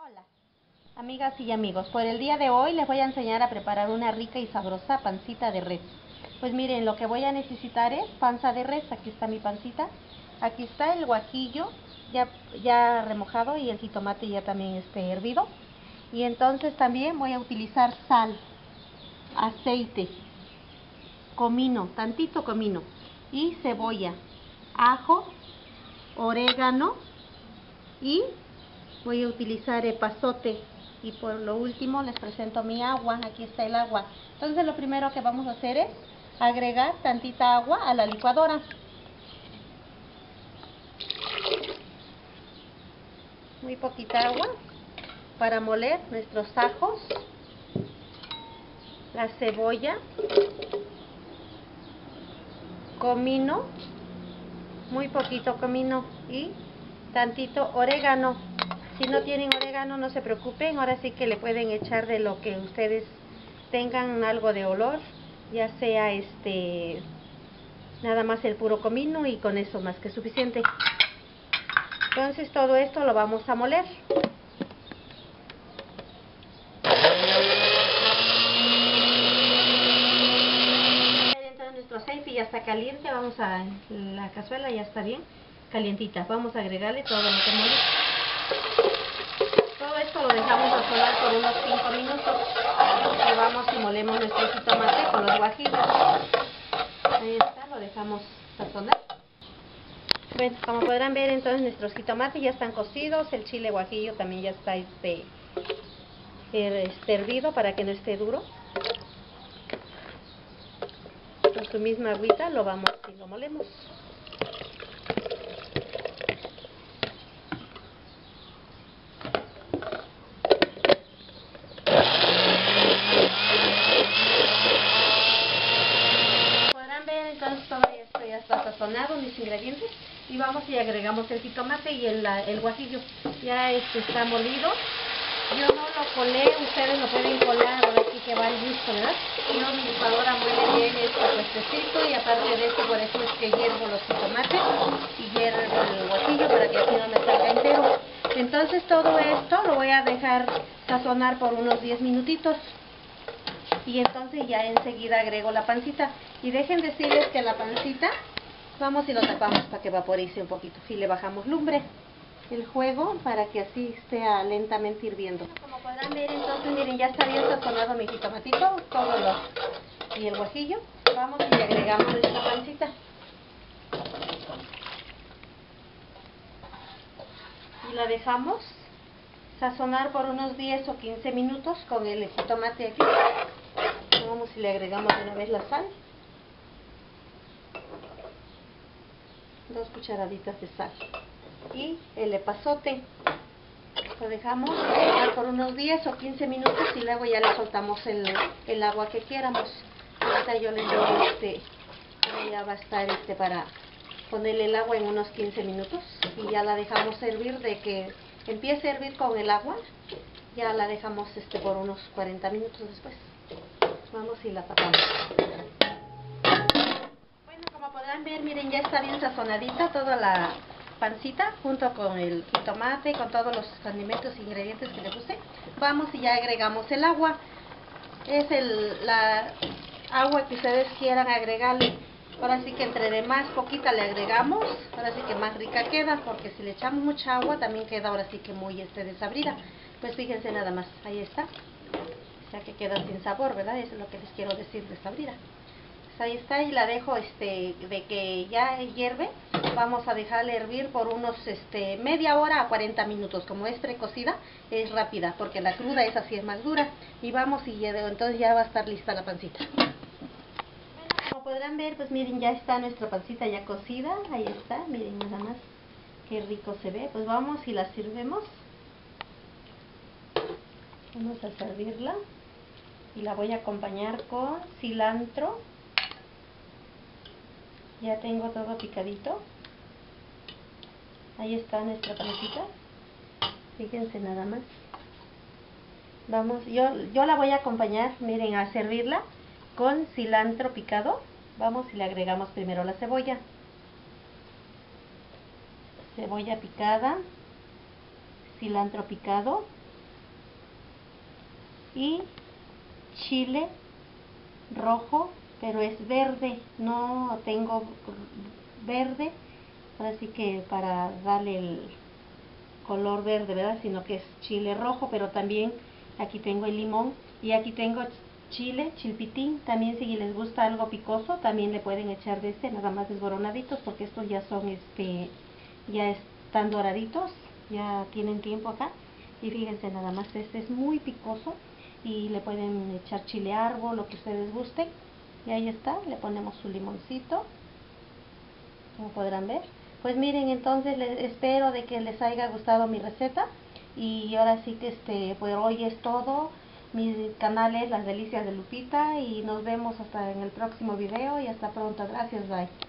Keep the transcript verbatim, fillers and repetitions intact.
Hola, amigas y amigos, por el día de hoy les voy a enseñar a preparar una rica y sabrosa pancita de res. Pues miren, lo que voy a necesitar es panza de res. Aquí está mi pancita, aquí está el guajillo ya, ya remojado y el jitomate ya también este, hervido. Y entonces también voy a utilizar sal, aceite, comino, tantito comino y cebolla, ajo, orégano y voy a utilizar epazote. Y por lo último les presento mi agua. Aquí está el agua. Entonces lo primero que vamos a hacer es agregar tantita agua a la licuadora. Muy poquita agua para moler nuestros ajos, la cebolla, comino, muy poquito comino y tantito orégano. Si no tienen orégano, no se preocupen, ahora sí que le pueden echar de lo que ustedes tengan algo de olor, ya sea este nada más el puro comino, y con eso más que suficiente. Entonces todo esto lo vamos a moler. Entonces nuestro aceite ya está caliente, vamos a la cazuela ya está bien calientita, vamos a agregarle todo lo que mole. Todo esto lo dejamos sazonar por unos cinco minutos y vamos y molemos nuestro jitomate con los guajillos. Ahí está, lo dejamos sazonar. Bueno, como podrán ver, entonces nuestros jitomates ya están cocidos, el chile guajillo también ya está este, este hervido para que no esté duro. Con su misma agüita lo vamos y lo molemos. Entonces todo esto ya está sazonado, mis ingredientes, y vamos y agregamos el jitomate y el, el guajillo. Ya este está molido. Yo no lo colé, ustedes lo pueden colar, ahora sí que va al gusto, ¿verdad? Yo mi licuadora muele bien este puestecito, y aparte de eso, por eso es que hiervo los jitomates y hiervo el guajillo para que así no me salga entero. Entonces todo esto lo voy a dejar sazonar por unos diez minutitos. Y entonces ya enseguida agrego la pancita. Y dejen decirles que la pancita, vamos y lo tapamos para que vaporice un poquito. Y le bajamos lumbre, el fuego, para que así esté lentamente hirviendo. Como podrán ver, entonces miren, ya está bien sazonado mi jitomatito, todos los y el guajillo. Vamos y le agregamos esta pancita. Y la dejamos sazonar por unos diez o quince minutos con el jitomate aquí. Vamos y le agregamos de una vez la sal, dos cucharaditas de sal y el epazote. Lo dejamos por unos diez o quince minutos y luego ya le soltamos el, el agua que quieramos. Ahorita yo le doy este, ya va a estar este para ponerle el agua en unos quince minutos y ya la dejamos hervir. De que empiece a hervir con el agua, ya la dejamos este por unos cuarenta minutos después. Vamos y la tapamos. Bueno, como podrán ver, miren, ya está bien sazonadita toda la pancita junto con el jitomate, con todos los condimentos e ingredientes que le puse. Vamos y ya agregamos el agua. Es el, la agua que ustedes quieran agregarle. Ahora sí que entre de más poquita le agregamos, ahora sí que más rica queda, porque si le echamos mucha agua también queda ahora sí que muy este desabrida. Pues fíjense nada más, ahí está. O sea que queda sin sabor, ¿verdad? Eso es lo que les quiero decir, desabrida. Pues ahí está, y la dejo este de que ya hierve. Vamos a dejarle hervir por unos este media hora a cuarenta minutos. Como es precocida, es rápida, porque la cruda es así, es más dura. Y vamos y ya, entonces ya va a estar lista la pancita. Bueno, como podrán ver, pues miren, ya está nuestra pancita ya cocida. Ahí está, miren nada más qué rico se ve. Pues vamos y la sirvemos. Vamos a servirla. Y la voy a acompañar con cilantro. Ya tengo todo picadito. Ahí está nuestra pancita. Fíjense nada más. Vamos, yo, yo la voy a acompañar, miren, a servirla con cilantro picado. Vamos y le agregamos primero la cebolla. Cebolla picada, cilantro picado y chile rojo, pero es verde, no tengo verde, así que para darle el color verde, ¿verdad? Sino que es chile rojo, pero también aquí tengo el limón y aquí tengo chile, chilpitín. También si les gusta algo picoso, también le pueden echar de este, nada más desboronaditos, porque estos ya son, este, ya están doraditos, ya tienen tiempo acá. Y fíjense nada más, este es muy picoso y le pueden echar chile árbol, lo que ustedes gusten. Y ahí está, le ponemos su limoncito, como podrán ver. Pues miren, entonces les espero de que les haya gustado mi receta. Y ahora sí que este, pues hoy es todo. Mi canal es Las Delicias de Lupita y nos vemos hasta en el próximo video y hasta pronto. Gracias, bye.